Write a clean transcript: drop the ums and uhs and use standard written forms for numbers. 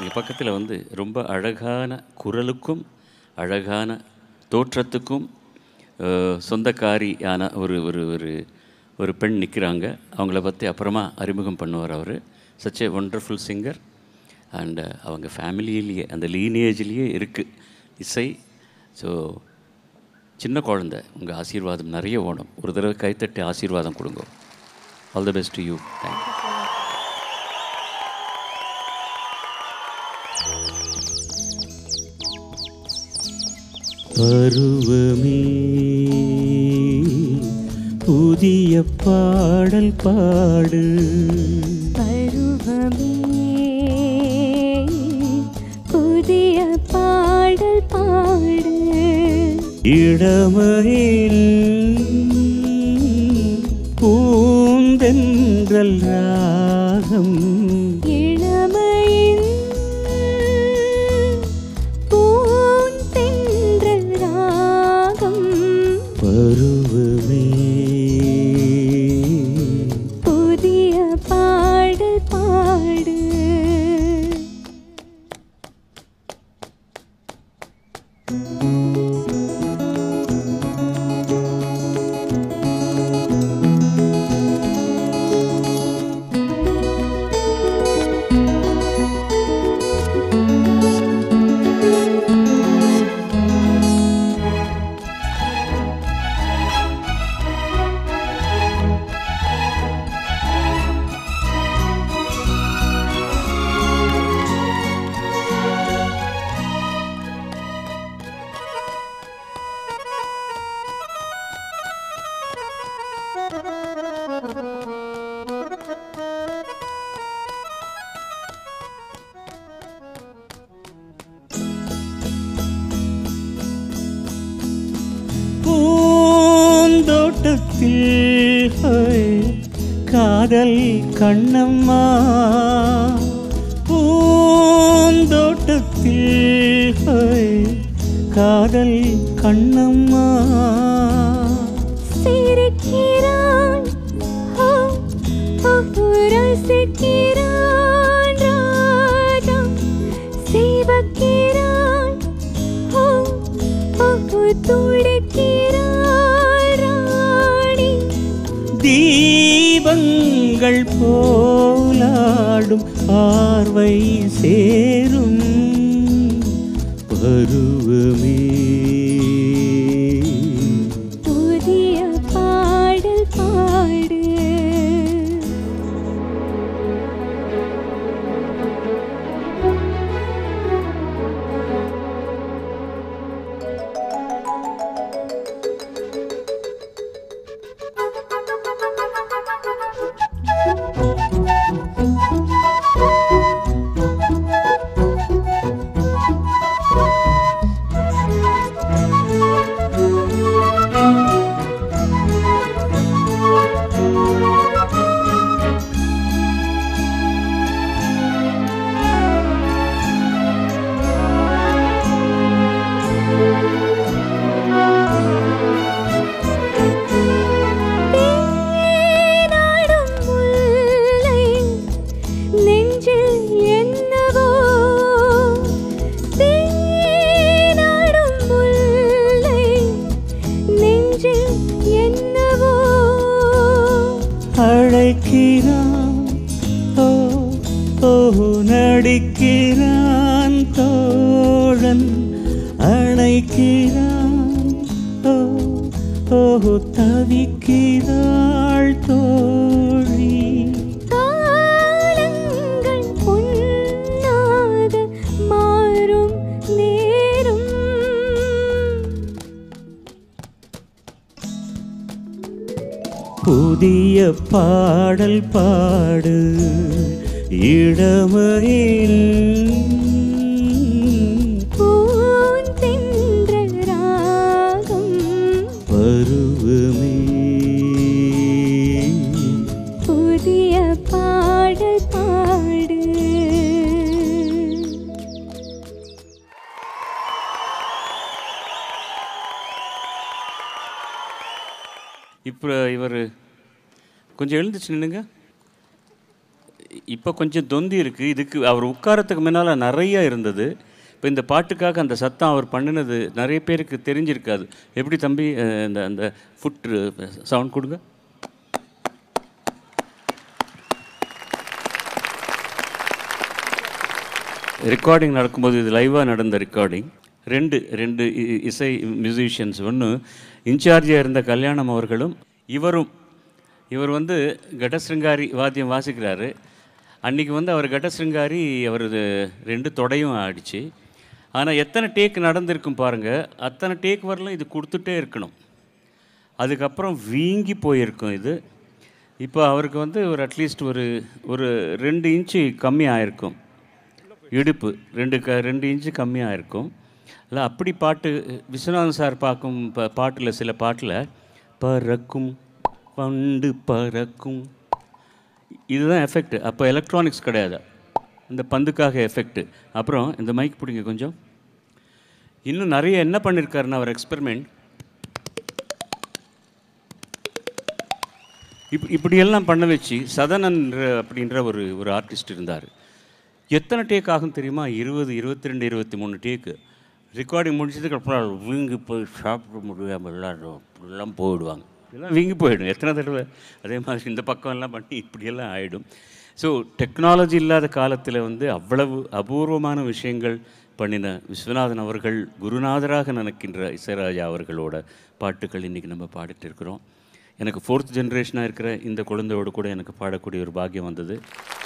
இங்கே பக்கத்தில் வந்து ரொம்ப அழகான குரலுக்கும் அழகான தோற்றத்துக்கும் சொந்தக்காரியான ஒரு ஒரு ஒரு ஒரு பெண் நிற்கிறாங்க. அவங்கள பற்றி அப்புறமா அறிமுகம் பண்ணுவார் அவர். Such a wonderful singer. And அவங்க ஃபேமிலியிலேயே அந்த லீனேஜ்லேயே இருக்குது இசை. ஸோ சின்ன குழந்தை, உங்கள் ஆசீர்வாதம் நிறைய ஓடும். ஒரு தடவை கைத்தட்டி ஆசீர்வாதம் கொடுங்க. All the best to you. Thank you. பருவமே புதிய பாடல் பாடு. பருவமே புதிய பாடல் பாடு. இளமையில் பூந்தென்றல் ராகம். இளமையில் பூந்தென்றல் ராகம். பருவமே புதிய பாடல் பாடு. காதல் கண்ணம்மா பூந்தோட்டத்தில் காதல் கண்ணம்மா. சிரிக்கிறான் ரசிக்கிறான் ராஜா. சிவக்கிறான் துடிக்கிறான் ராணி. தீபங்கள் போலாடும் பார்வை சேரும் பருவமே புதிய பாடல் பாடு. அழைக்கிறான் நடிக்கிறான் தோழன். அழைக்கிறான் தவிக்கிறாள் தோழி. காலங்கள் பொன்னாக மாறும் நேரம். புதிய பாடல் பாடு. இளமையில் பூந்தென்றல் ராகம். பருவமே புதிய பாடல் பாடு. இப்போ இவர் கொஞ்சம் எழுந்துச்சு நின்னுங்க. இப்போ கொஞ்சம் தொந்தி இருக்குது. இதுக்கு அவர் உட்காரத்துக்கு முன்னால் நிறைய இருந்தது. இப்போ இந்த பாட்டுக்காக அந்த சத்தம் அவர் பண்ணினது நிறைய பேருக்கு தெரிஞ்சிருக்காது. எப்படி தம்பி அந்த அந்த ஃபுட் சவுண்ட் கொடுங்க. ரெக்கார்டிங் நடக்கும்போது, இது லைவாக நடந்த ரெக்கார்டிங். ரெண்டு இசை மியூசிஷியன்ஸ், ஒன்று இன்சார்ஜாக இருந்த கல்யாணம் அவர்களும் இவர் வந்து கடசிருங்காரி வாத்தியம் வாசிக்கிறாரு. அன்றைக்கி வந்து அவர் கடசிருங்காரி அவரது 2 தொடையும் ஆடிச்சு. ஆனால் எத்தனை டேக் நடந்திருக்கும் பாருங்கள், அத்தனை டேக் வரலாம் இது கொடுத்துட்டே இருக்கணும். அதுக்கப்புறம் வீங்கி போயிருக்கும் இது. இப்போ அவருக்கு வந்து ஒரு அட்லீஸ்ட் ஒரு 2 இன்ச்சு கம்மி ஆயிருக்கும். இடுப்பு 2 இன்ச்சு கம்மியாக இருக்கும். இல்லை அப்படி பாட்டு விஸ்வநாதன் சார் பார்க்கும் பாட்டில் சில பாட்டில் பறக்கும் பண்டு பறக்கும், இதுதான் எஃபெக்ட். அப்போ எலக்ட்ரானிக்ஸ் கிடையாது, இந்த பந்துக்காக எஃபெக்ட். அப்புறம் இந்த மைக் பிடிங்க கொஞ்சம். இன்னும் நிறைய என்ன பண்ணியிருக்காருன்னா அவர் எக்ஸ்பெரிமெண்ட் இப்படியெல்லாம் பண்ண வச்சு சதனன் அப்படின்ற ஒரு ஆர்டிஸ்ட் இருந்தார். எத்தனை டேக் ஆகும் தெரியுமா? 20, 22, 23 டேக்கு. ரெக்கார்டிங் முடிச்சதுக்கு அப்புறம் வீங்கி போய் சாப்பிட முடியாமல் எல்லாம் போயிடுவாங்க. இதெல்லாம் வீங்கி போயிடும் எத்தனை தடவை. அதே மாதிரி இந்த பக்கம் எல்லாம் பண்ணி இப்படியெல்லாம் ஆகிடும். ஸோ டெக்னாலஜி இல்லாத காலத்தில் வந்து அவ்வளவு அபூர்வமான விஷயங்கள் பண்ணின விஸ்வநாதன் அவர்கள் குருநாதராக நினைக்கின்ற இசைராஜா அவர்களோட பாட்டுகள் இன்றைக்கி நம்ம பாடிட்டு இருக்கிறோம். எனக்கு 4th ஜென்ரேஷனாக இருக்கிற இந்த குழந்தையோடு கூட எனக்கு பாடக்கூடிய ஒரு பாக்கியம் வந்தது.